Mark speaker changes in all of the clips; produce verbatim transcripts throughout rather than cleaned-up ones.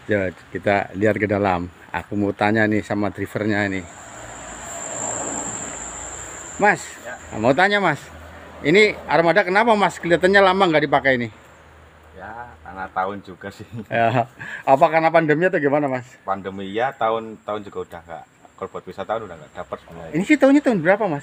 Speaker 1: Ya, kita lihat ke dalam. Aku mau tanya nih sama drivernya nih. Mas, ya. Mau tanya Mas. Ini armada kenapa Mas? Kelihatannya lama nggak dipakai ini?
Speaker 2: Ya, karena tahun juga sih.
Speaker 1: Ya, apa karena pandemi atau gimana Mas?
Speaker 2: Pandemi ya, tahun-tahun juga udah nggak. Kalau buat wisatawan udah nggak dapat sebenarnya.
Speaker 1: Ini sih tahunnya tahun berapa Mas?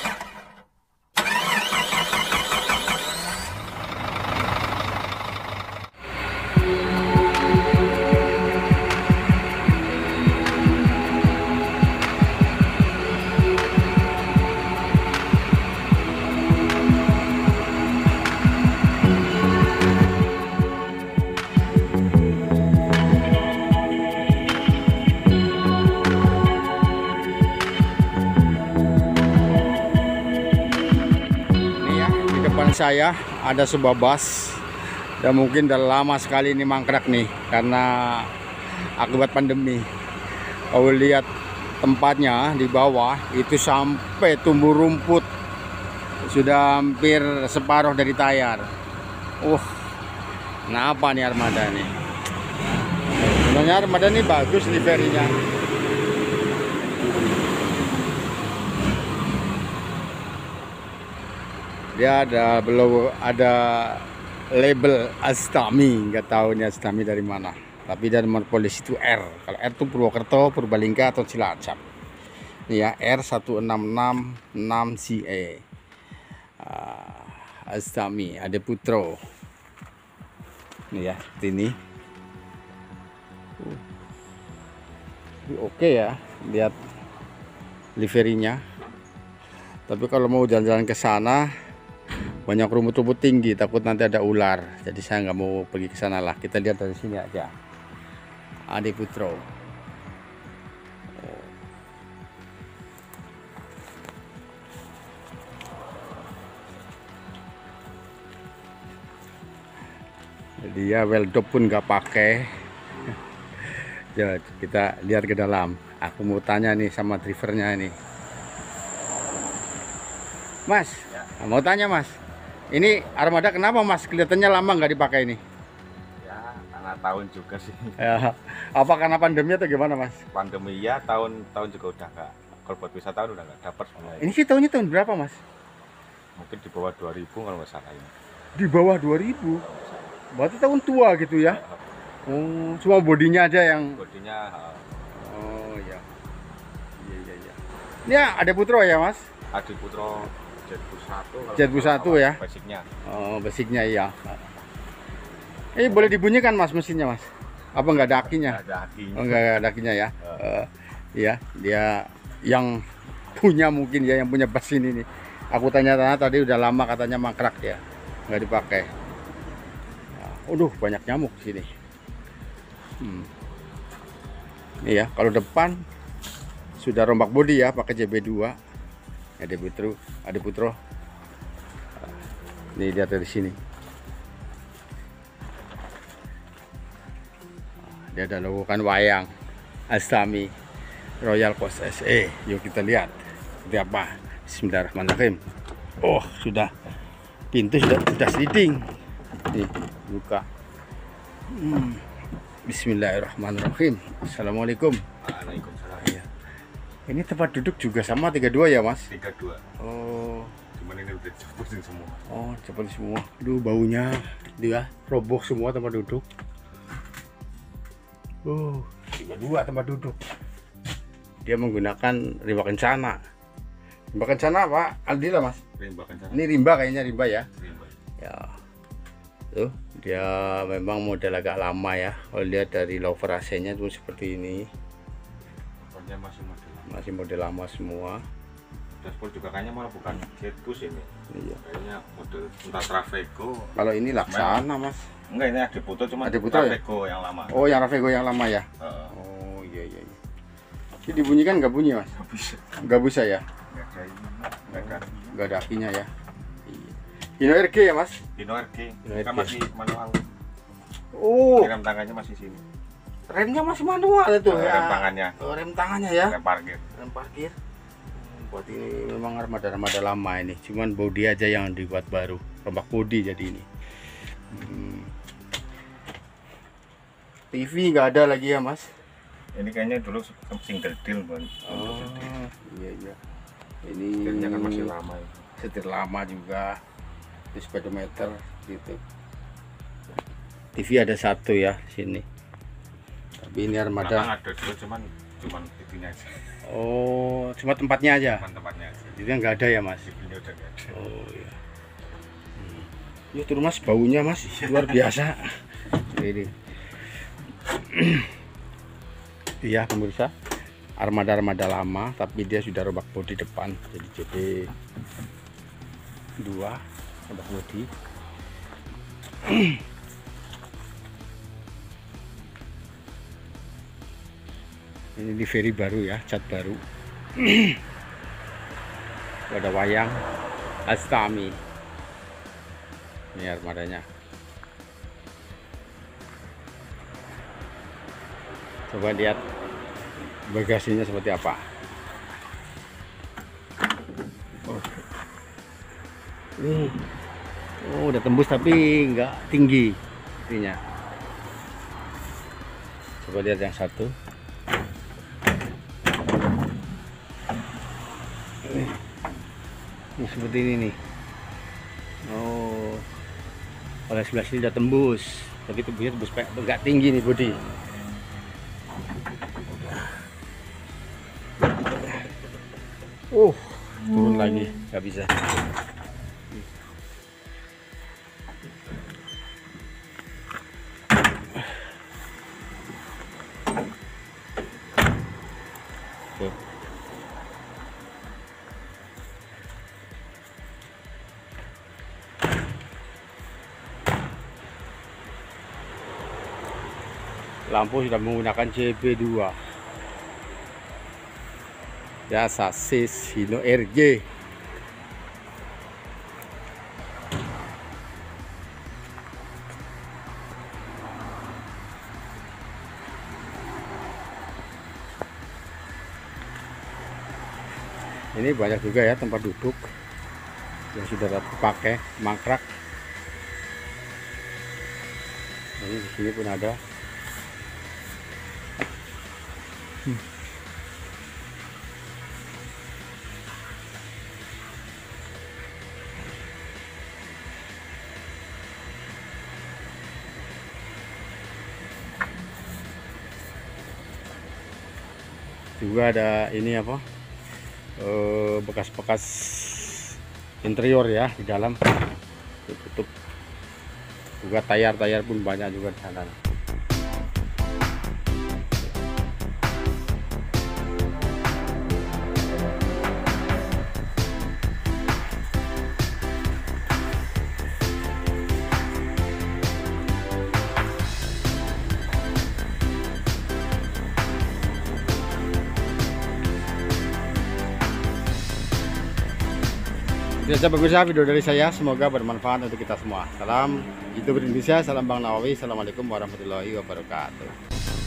Speaker 1: Saya ada sebuah bus dan mungkin udah lama sekali ini mangkrak nih karena akibat pandemi. Kalau lihat tempatnya di bawah itu sampai tumbuh rumput, sudah hampir separuh dari tayar. Uh, kenapa nih armada nih? Sebenarnya armada ini bagus liverinya. Dia ada belum ada label Astami, nggak tahu ini Astami dari mana. Tapi dari nomor polisi itu R. Kalau R itu Purwokerto, Purbalingga atau Cilacap. Ini ya R satu enam enam enam C E. Uh, Astami, ada Putro. Ini ya, ini. Uh. Oke okay ya, lihat liverinya. Tapi kalau mau jalan-jalan ke sana banyak rumput-rumput tinggi, takut nanti ada ular, jadi saya nggak mau pergi ke sana lah. Kita lihat dari sini aja. Adi Putro. Oh. Jadi ya weldop pun nggak pakai. Ya, kita lihat ke dalam. Aku mau tanya nih sama drivernya ini. Mas, ya. Mau tanya Mas. Ini armada kenapa Mas? Kelihatannya lama nggak dipakai ini?
Speaker 2: Ya, karena tahun juga sih.
Speaker 1: Ya, apa karena pandemi atau gimana Mas?
Speaker 2: Pandemi ya, tahun-tahun juga udah nggak. Kalau buat wisatawan udah nggak dapat sebenarnya.
Speaker 1: Ini sih tahunnya tahun berapa Mas?
Speaker 2: Mungkin di bawah dua ribu kalau nggak salah ini.
Speaker 1: Di bawah dua ribu? Berarti tahun tua gitu ya? Oh, cuma bodinya aja yang...
Speaker 2: Bodinya...
Speaker 1: Oh ya. Iya, iya, iya. Ini ada Putro ya Mas?
Speaker 2: Adi Putro
Speaker 1: Jetbus satu ya?
Speaker 2: Basicnya.
Speaker 1: Oh, basicnya iya. Eh, boleh dibunyikan Mas mesinnya Mas? Apa nggak ada akinya?
Speaker 2: Nggak ada akinya.
Speaker 1: Oh, nggak ada akinya ya? Uh. Uh, iya, dia yang punya mungkin ya, yang punya bus ini nih. Aku tanya-tanya tadi udah lama katanya mangkrak ya, nggak dipakai. Nah, aduh, banyak nyamuk di sini. Hmm. Ini ya, kalau depan sudah rombak bodi ya, pakai J B dua. Ada Putro, ada Putro. Ini lihat dari sini. Dia ada logo kan wayang Astami Royal Coast S E. Yuk kita lihat seperti apa. Bismillahirrahmanirrahim. Oh, sudah pintu sudah sudah sliding. Nih, buka. Hmm. Bismillahirrahmanirrahim. Assalamualaikum.
Speaker 2: Waalaikumsalam.
Speaker 1: Ya. Ini tempat duduk juga sama tiga dua ya Mas?
Speaker 2: tiga dua.
Speaker 1: Oh.
Speaker 2: Cuman ini udah cepetin semua.
Speaker 1: Oh, cepetin semua. Aduh, baunya dia roboh semua tempat duduk. Uh, tiga dua tempat duduk. Dia menggunakan rimba kencana. Rimba kencana Pak Aldila Mas?
Speaker 2: Rimba kencana.
Speaker 1: Ini rimba kayaknya rimba ya.
Speaker 2: Rimba.
Speaker 1: Ya. Tuh, dia memang model agak lama ya. Kalau lihat dari lover A C-nya tuh seperti ini.
Speaker 2: Pokoknya masih model lama.
Speaker 1: Masih model lama semua.
Speaker 2: Dashboard juga kayaknya malah bukan Jetbus ini.
Speaker 1: Iya.
Speaker 2: Kayaknya model entah Trafego.
Speaker 1: Kalau ini Laksana Mas.
Speaker 2: Enggak, ini Adi Putro cuma
Speaker 1: Adi Putro
Speaker 2: Trafego
Speaker 1: ya?
Speaker 2: yang lama.
Speaker 1: Oh, yang Trafego yang lama ya.
Speaker 2: Uh,
Speaker 1: oh iya iya. iya. Ini dibunyikan nggak bunyi Mas?
Speaker 2: Nggak bisa.
Speaker 1: Nggak bisa ya?
Speaker 2: Nggak ada ini. Nggak ada.
Speaker 1: Nggak ada akinya ya. Hino R G ya Mas?
Speaker 2: Hino R G.
Speaker 1: Hino R G.
Speaker 2: Kan masih manual.
Speaker 1: Oh.
Speaker 2: Rem tangannya masih sini.
Speaker 1: Remnya masih manual itu
Speaker 2: uh,
Speaker 1: ya.
Speaker 2: Rem tangannya.
Speaker 1: Oh, rem tangannya ya.
Speaker 2: Rem parkir.
Speaker 1: Rem parkir. Buat ini memang armada-armada lama ini. Cuman bodi aja yang dibuat baru. Rombak bodi jadi ini. Hmm. T V nggak ada lagi ya Mas?
Speaker 2: Ini kayaknya dulu single deal bang.
Speaker 1: Oh iya iya. Ini
Speaker 2: Setirnya kan masih lama. Ya.
Speaker 1: setir lama juga. Di speedometer gitu. T V ada satu ya sini. Tapi ini armada.
Speaker 2: Belakang ada juga cuman cuman itunya aja.
Speaker 1: Oh cuma tempatnya aja.
Speaker 2: Cuman tempatnya aja.
Speaker 1: Jadi nggak ada ya Mas?
Speaker 2: T V-nya udah nggak ada.
Speaker 1: Oh iya. Hmm. Ya turun Mas, baunya Mas luar biasa. Ini. Iya pemirsa, armada-armada lama tapi dia sudah robak bodi depan, jadi J P dua robak bodi. Ini di ferry baru ya, cat baru. Ada wayang Astami. Ini armadanya. Coba lihat bagasinya seperti apa. Oh. Nih. Oh, udah tembus tapi nggak tinggi ininya. Coba lihat yang satu. Ini seperti ini nih. Oh, kalau sebelah sini udah tembus, tapi tembusnya tembus nggak tinggi nih bodi. Uh, turun lagi, nggak bisa. Tuh. Lampu sudah menggunakan J B dua. Ya, sasis Hino R J. Ini banyak juga ya tempat duduk yang sudah dipakai, mangkrak. Ini di sini pun ada. Hmm. Juga ada ini apa bekas-bekas interior ya di dalam, tutup juga, tayar-tayar pun banyak juga di sana. Itu saja pemirsa video dari saya, semoga bermanfaat untuk kita semua. Salam YouTube Indonesia, salam Bang Nawawi, assalamualaikum warahmatullahi wabarakatuh.